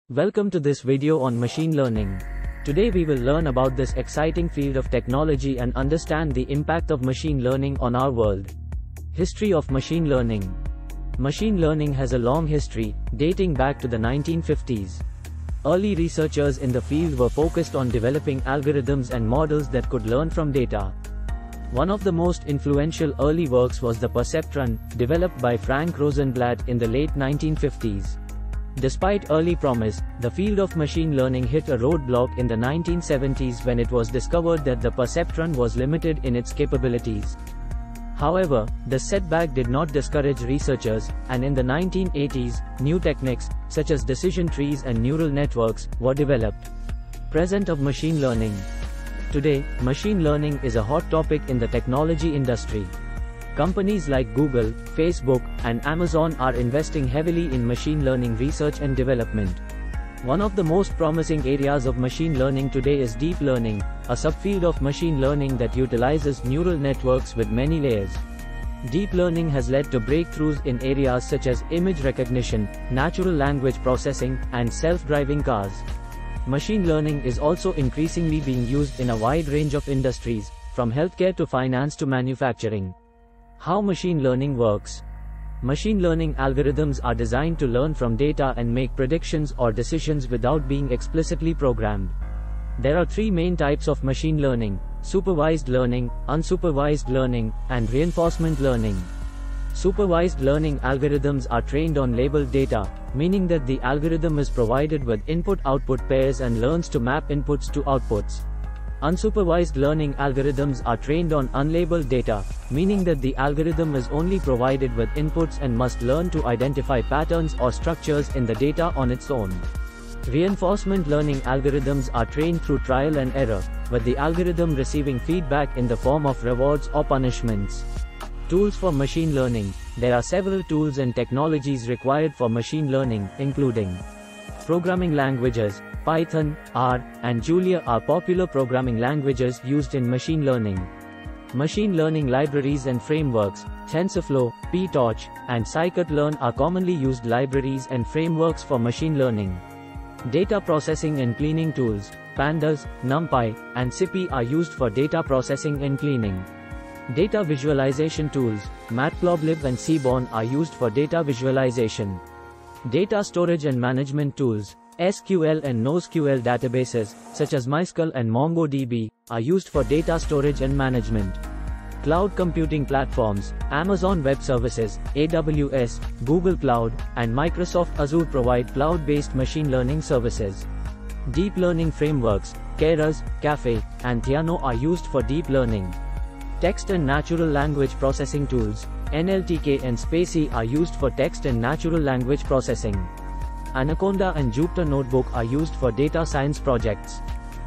Welcome to this video on machine learning. Today we will learn about this exciting field of technology and understand the impact of machine learning on our world. History of machine learning. Machine learning has a long history, dating back to the 1950s. Early researchers in the field were focused on developing algorithms and models that could learn from data. One of the most influential early works was the perceptron, developed by Frank Rosenblatt in the late 1950s. Despite early promise, the field of machine learning hit a roadblock in the 1970s when it was discovered that the perceptron was limited in its capabilities. However, the setback did not discourage researchers, and in the 1980s, new techniques, such as decision trees and neural networks, were developed. Present of machine learning. Today, machine learning is a hot topic in the technology industry. Companies like Google, Facebook, and Amazon are investing heavily in machine learning research and development. One of the most promising areas of machine learning today is deep learning, a subfield of machine learning that utilizes neural networks with many layers. Deep learning has led to breakthroughs in areas such as image recognition, natural language processing, and self-driving cars. Machine learning is also increasingly being used in a wide range of industries, from healthcare to finance to manufacturing. How machine learning works. Machine learning algorithms are designed to learn from data and make predictions or decisions without being explicitly programmed. There are three main types of machine learning: supervised learning, unsupervised learning, and reinforcement learning. Supervised learning algorithms are trained on labeled data, meaning that the algorithm is provided with input-output pairs and learns to map inputs to outputs. Unsupervised learning algorithms are trained on unlabeled data, meaning that the algorithm is only provided with inputs and must learn to identify patterns or structures in the data on its own. Reinforcement learning algorithms are trained through trial and error, with the algorithm receiving feedback in the form of rewards or punishments. Tools for machine learning. There are several tools and technologies required for machine learning, including programming languages. Python, R, and Julia are popular programming languages used in machine learning. Machine learning libraries and frameworks. TensorFlow, PyTorch, and scikit-learn are commonly used libraries and frameworks for machine learning. Data processing and cleaning tools. Pandas, NumPy, and SciPy are used for data processing and cleaning. Data visualization tools. Matplotlib and Seaborn are used for data visualization. Data storage and management tools. SQL and NoSQL databases, such as MySQL and MongoDB, are used for data storage and management. Cloud computing platforms. Amazon Web Services, AWS, Google Cloud, and Microsoft Azure provide cloud-based machine learning services. Deep learning frameworks. Keras, Caffe, and Theano are used for deep learning. Text and natural language processing tools. NLTK and Spacy are used for text and natural language processing. Anaconda and Jupyter Notebook are used for data science projects.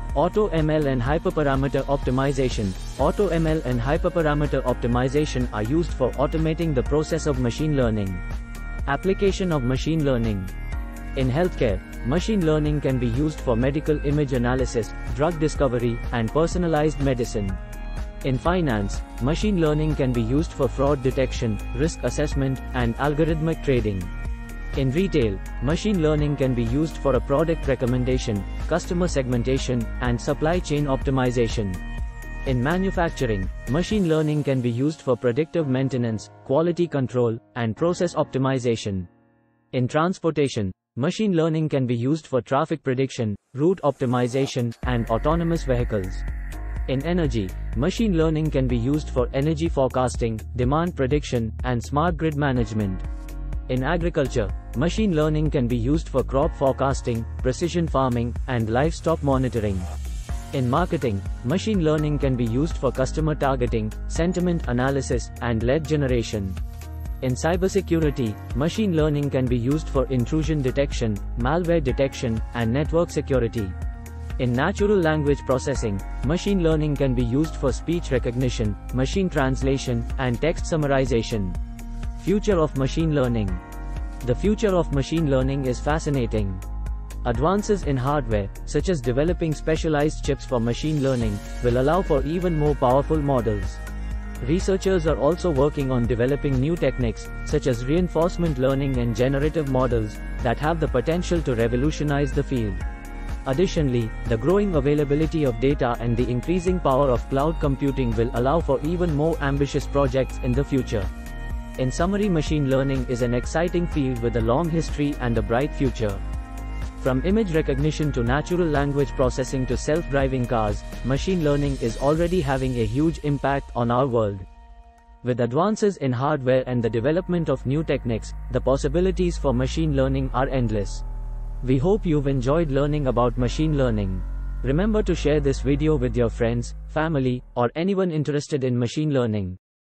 AutoML and hyperparameter optimization. AutoML and hyperparameter optimization are used for automating the process of machine learning. Application of machine learning. In healthcare, machine learning can be used for medical image analysis, drug discovery, and personalized medicine. In finance, machine learning can be used for fraud detection, risk assessment, and algorithmic trading. In retail, machine learning can be used for a product recommendation, customer segmentation, and supply chain optimization. In manufacturing, machine learning can be used for predictive maintenance, quality control, and process optimization. In transportation, machine learning can be used for traffic prediction, route optimization, and autonomous vehicles. In energy, machine learning can be used for energy forecasting, demand prediction, and smart grid management. In agriculture, machine learning can be used for crop forecasting, precision farming, and livestock monitoring. In marketing, machine learning can be used for customer targeting, sentiment analysis, and lead generation. In cybersecurity, machine learning can be used for intrusion detection, malware detection, and network security. In natural language processing, machine learning can be used for speech recognition, machine translation, and text summarization. Future of machine learning. The future of machine learning is fascinating. Advances in hardware, such as developing specialized chips for machine learning, will allow for even more powerful models. Researchers are also working on developing new techniques, such as reinforcement learning and generative models, that have the potential to revolutionize the field. Additionally, the growing availability of data and the increasing power of cloud computing will allow for even more ambitious projects in the future. In summary, machine learning is an exciting field with a long history and a bright future. From image recognition to natural language processing to self-driving cars, machine learning is already having a huge impact on our world. With advances in hardware and the development of new techniques, the possibilities for machine learning are endless. We hope you've enjoyed learning about machine learning. Remember to share this video with your friends, family, or anyone interested in machine learning.